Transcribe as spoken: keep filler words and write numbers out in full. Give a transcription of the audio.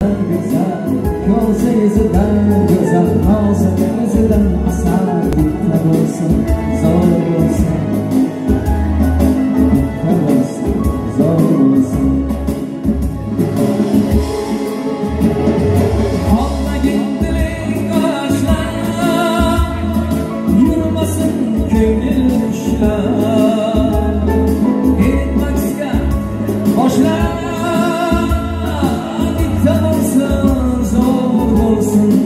Güzel, ko'zi izidan go'zal, nozik izidan asal, bitta bo'lsin, zo'r bo'lsin, bitta bo'lsin, zo'r bo'lsin. Olmagin diling qarashlab, yurmasin ko'ngil ushlab, etmakka boshlab, bitta bo'lsin, zo'r bo'lsin.